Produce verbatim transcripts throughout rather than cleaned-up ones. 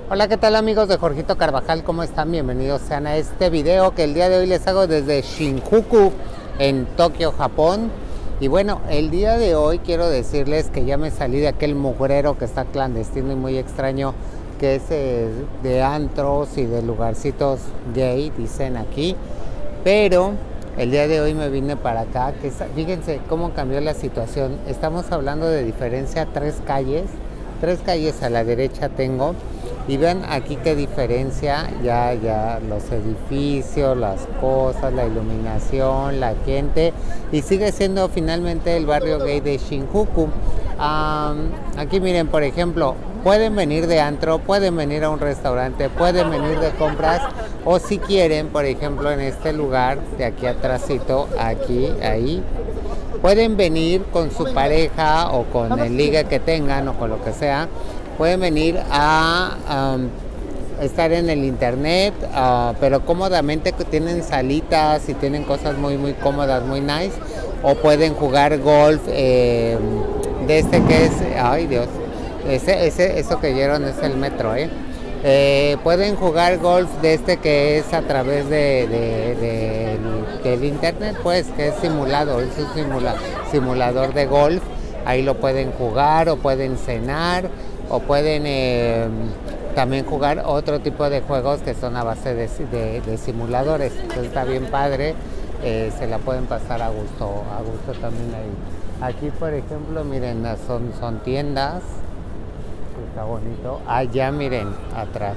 Hola, ¿qué tal amigos de Jorgito Carvajal? ¿Cómo están? Bienvenidos sean a este video que el día de hoy les hago desde Shinjuku en Tokio, Japón. Y bueno, el día de hoy quiero decirles que ya me salí de aquel mugrero que está clandestino y muy extraño, que es eh, de antros y de lugarcitos gay, dicen aquí. Pero el día de hoy me vine para acá, que fíjense cómo cambió la situación. Estamos hablando de diferencia tres calles, tres calles a la derecha tengo. Y vean aquí qué diferencia, ya, ya los edificios, las cosas, la iluminación, la gente, y sigue siendo finalmente el barrio gay de Shinjuku. Um, aquí miren, por ejemplo, pueden venir de antro, pueden venir a un restaurante, pueden venir de compras, o si quieren, por ejemplo, en este lugar, de aquí atrásito, aquí, ahí, pueden venir con su pareja o con el ligue que tengan o con lo que sea. Pueden venir a um, estar en el internet, uh, pero cómodamente, que tienen salitas y tienen cosas muy muy cómodas, muy nice. O pueden jugar golf eh, de este que es, ay Dios, ese, ese, eso que vieron es el metro, ¿eh? Eh, pueden jugar golf de este que es a través de, de, de, de del internet, pues, que es simulado, es un simula, simulador de golf. Ahí lo pueden jugar o pueden cenar. O pueden eh, también jugar otro tipo de juegos que son a base de, de, de simuladores. Entonces está bien padre, eh, se la pueden pasar a gusto, a gusto también ahí. Aquí por ejemplo, miren, son, son tiendas, está bonito. Allá miren, atrás,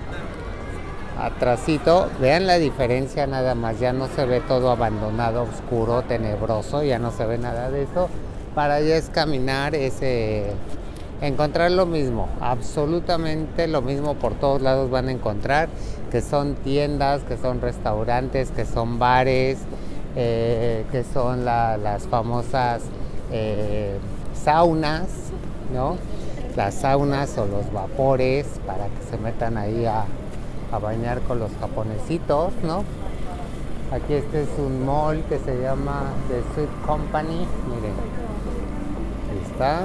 atrásito, vean la diferencia nada más, ya no se ve todo abandonado, oscuro, tenebroso, ya no se ve nada de eso. Para allá es caminar, ese... encontrar lo mismo, absolutamente lo mismo. Por todos lados van a encontrar que son tiendas, que son restaurantes, que son bares, eh, que son la, las famosas eh, saunas, ¿no? Las saunas o los vapores para que se metan ahí a, a bañar con los japonesitos, ¿no? Aquí este es un mall que se llama The Sweet Company, miren, ahí está.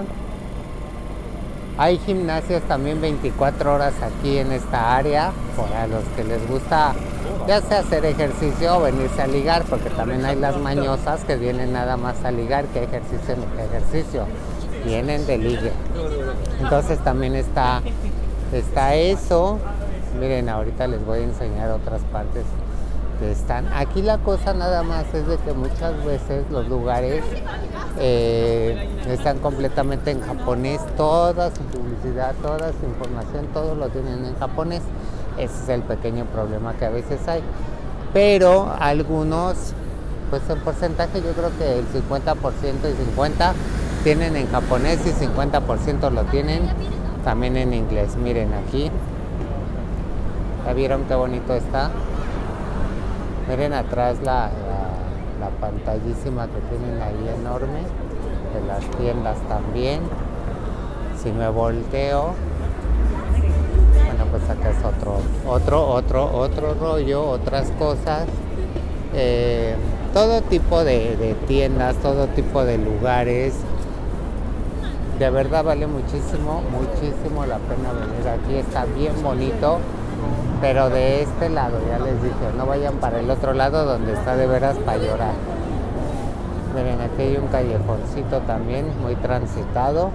Hay gimnasios también veinticuatro horas aquí en esta área, para los que les gusta ya sea hacer ejercicio o venirse a ligar, porque también hay las mañosas que vienen nada más a ligar, que ejercicio ni que ejercicio, vienen de ligue. Entonces también está, está eso. Miren, ahorita les voy a enseñar otras partes que están. Aquí la cosa nada más es de que muchas veces los lugares eh, están completamente en japonés, toda su publicidad, toda su información, todo lo tienen en japonés. Ese es el pequeño problema que a veces hay, pero algunos, pues en porcentaje yo creo que el cincuenta por ciento y cincuenta por ciento tienen en japonés y cincuenta por ciento lo tienen también en inglés. Miren aquí, ¿ya vieron qué bonito está? Miren atrás la, la, la pantallísima que tienen ahí enorme, de las tiendas también. Si me volteo, bueno, pues acá es otro, otro, otro, otro rollo, otras cosas. Eh, todo tipo de, de tiendas, todo tipo de lugares. De verdad vale muchísimo, muchísimo la pena venir aquí, está bien bonito. Pero de este lado, ya les dije, no vayan para el otro lado donde está de veras para llorar. Miren, aquí hay un callejoncito también muy transitado.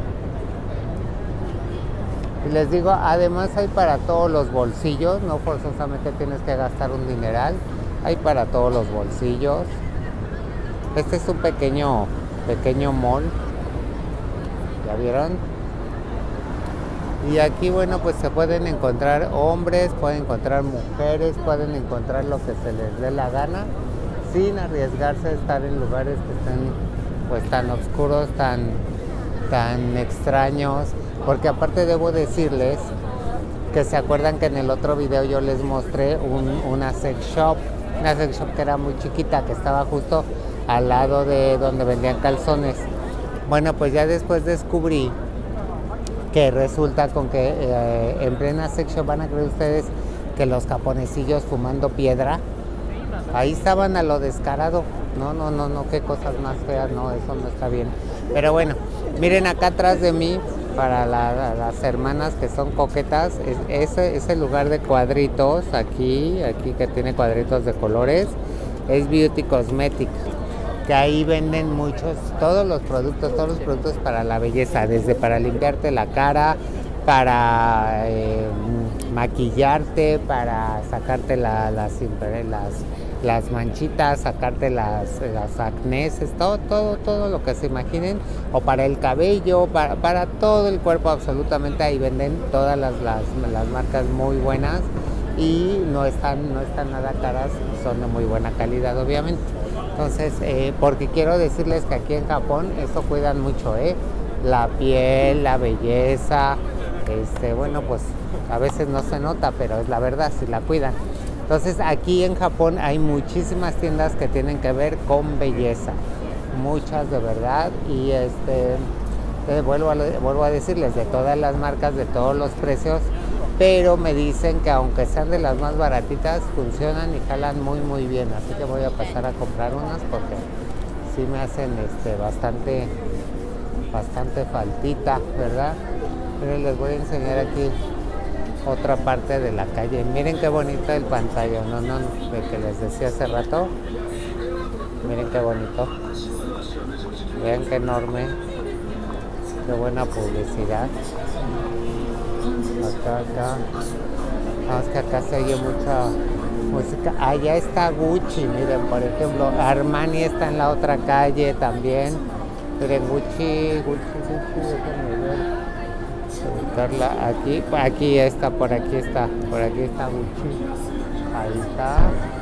Y les digo, además hay para todos los bolsillos, no forzosamente tienes que gastar un dineral, hay para todos los bolsillos. Este es un pequeño, pequeño mall, ¿ya vieron? Y aquí, bueno, pues se pueden encontrar hombres, pueden encontrar mujeres, pueden encontrar lo que se les dé la gana, sin arriesgarse a estar en lugares que estén pues tan oscuros, tan, tan extraños. Porque aparte debo decirles que se acuerdan que en el otro video yo les mostré un, una sex shop, una sex shop que era muy chiquita, que estaba justo al lado de donde vendían calzones. Bueno, pues ya después descubrí que resulta con que eh, en plena sex shop, van a creer ustedes que los japonesillos fumando piedra, ahí estaban a lo descarado. No, no, no, no, qué cosas más feas, no, eso no está bien. Pero bueno, miren acá atrás de mí, para la, las hermanas que son coquetas, es, ese, ese lugar de cuadritos, aquí, aquí que tiene cuadritos de colores, es Beauty Cosmetics, que ahí venden muchos, todos los productos, todos los productos para la belleza, desde para limpiarte la cara, para eh, maquillarte, para sacarte la, las, las, las manchitas, sacarte las, las acneses, todo, todo, todo lo que se imaginen, o para el cabello, para, para todo el cuerpo absolutamente, ahí venden todas las, las, las marcas muy buenas y no están, no están nada caras, son de muy buena calidad obviamente. Entonces, eh, porque quiero decirles que aquí en Japón eso cuidan mucho, ¿eh? La piel, la belleza, este, bueno, pues a veces no se nota, pero es la verdad, si la cuidan. Entonces, aquí en Japón hay muchísimas tiendas que tienen que ver con belleza, muchas de verdad, y este, eh, vuelvo, a, vuelvo a decirles, de todas las marcas, de todos los precios, pero me dicen que aunque sean de las más baratitas, funcionan y jalan muy muy bien, así que voy a pasar a comprar unas porque sí me hacen este, bastante, bastante faltita, ¿verdad? Pero les voy a enseñar aquí otra parte de la calle. Miren qué bonito el pantalla, no, no, de que les decía hace rato. Miren qué bonito. Vean qué enorme, qué buena publicidad. Acá, acá. Vamos que acá se oye mucha música. Allá está Gucci, miren, por ejemplo, Armani está en la otra calle también. Miren, Gucci, Gucci, Gucci, déjenme ver. Ubicarla aquí, aquí está, por aquí está, por aquí está Gucci. Ahí está.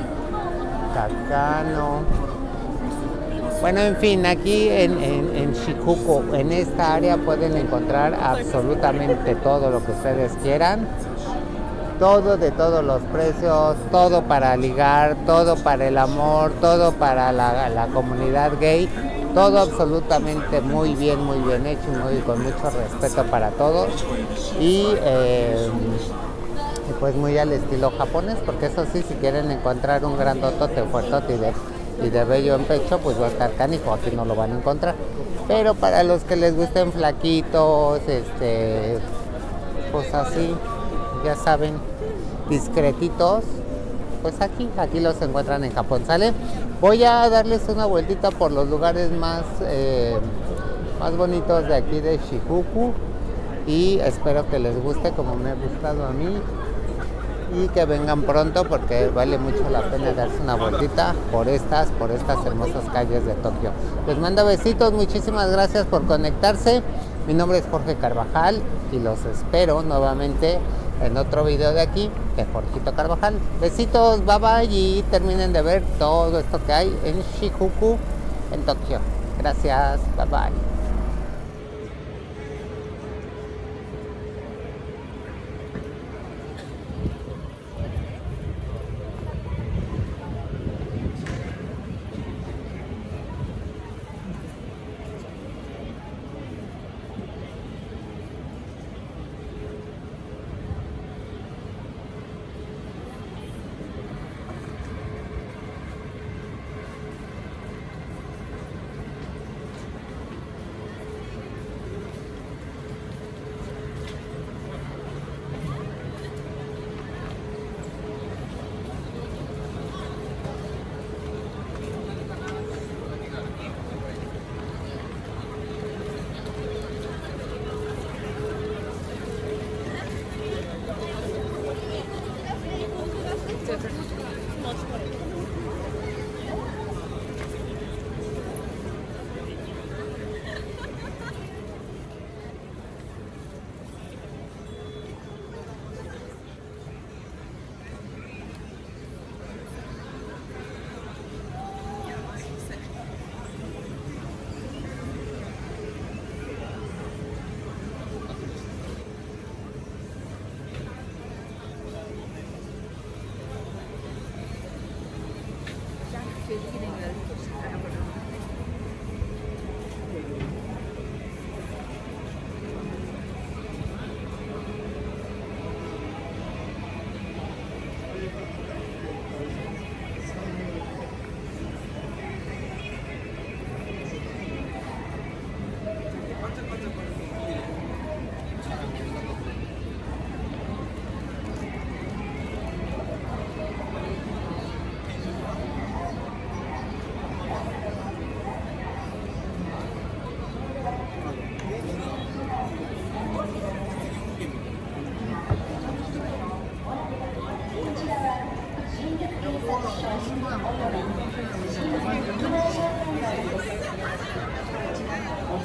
Takano. Bueno, en fin, aquí en, en, en Shinjuku, en esta área pueden encontrar absolutamente todo lo que ustedes quieran. Todo de todos los precios, todo para ligar, todo para el amor, todo para la, la comunidad gay. Todo absolutamente muy bien, muy bien hecho, muy, con mucho respeto para todos. Y eh, pues muy al estilo japonés, porque eso sí, si quieren encontrar un grandotote fuertote y de, y de bello en pecho, pues va a estar canijo, aquí no lo van a encontrar. Pero para los que les gusten flaquitos, este, pues así, ya saben, discretitos, pues aquí, aquí los encuentran en Japón, ¿sale? Voy a darles una vueltita por los lugares más, eh, más bonitos de aquí de Shinjuku y espero que les guste como me ha gustado a mí y que vengan pronto porque vale mucho la pena darse una vueltita por estas, por estas hermosas calles de Tokio. Les mando besitos, muchísimas gracias por conectarse. Mi nombre es Jorge Carvajal y los espero nuevamente en otro video de aquí de Jorgito Carvajal. Besitos, bye bye y terminen de ver todo esto que hay en Shinjuku, en Tokio. Gracias, bye bye.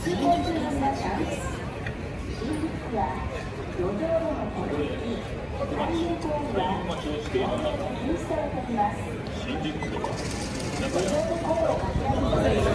通行中の皆さん、新宿は路上での取引、勧誘行為は全面禁止されています。路上で声を掛け合うこと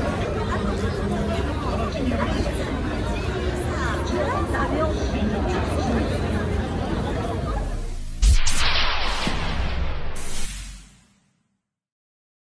打